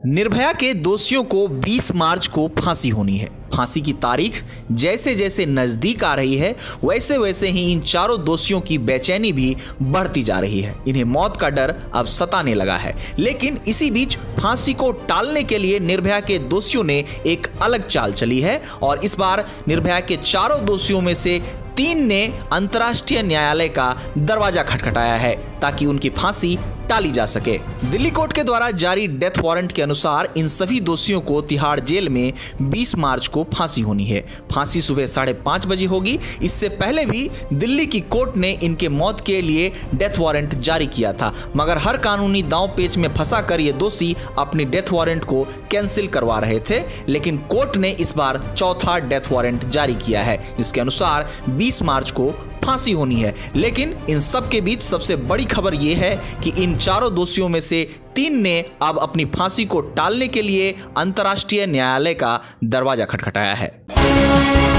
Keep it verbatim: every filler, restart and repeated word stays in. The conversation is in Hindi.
निर्भया के दोषियों को बीस मार्च को फांसी होनी है। फांसी की तारीख जैसे जैसे नजदीक आ रही है वैसे वैसे ही इन चारों दोषियों की बेचैनी भी बढ़ती जा रही है। इन्हें मौत का डर अब सताने लगा है। लेकिन इसी बीच फांसी को टालने के लिए निर्भया के दोषियों ने एक अलग चाल चली है और इस बार निर्भया के चारों दोषियों में से तीन ने अंतर्राष्ट्रीय न्यायालय का दरवाजा खटखटाया है ताकि उनकी फांसी टाली जा सके। दिल्ली कोर्ट के द्वारा जारी डेथ वारंट के अनुसार इन सभी दोषियों को तिहाड़ जेल में बीस मार्च को फांसी होनी है। फांसी सुबह साढ़े पाँच बजे होगी। इससे पहले भी दिल्ली की कोर्ट ने इनके मौत के लिए डेथ वारंट जारी किया था, मगर हर कानूनी दांव पेच में फंसा कर ये दोषी अपनी डेथ वारंट को कैंसिल करवा रहे थे। लेकिन कोर्ट ने इस बार चौथा डेथ वारंट जारी किया है, जिसके अनुसार बीस मार्च को फांसी होनी है। लेकिन इन सब के बीच सबसे बड़ी खबर यह है कि इन चारों दोषियों में से तीन ने अब अपनी फांसी को टालने के लिए अंतर्राष्ट्रीय न्यायालय का दरवाजा खटखटाया है।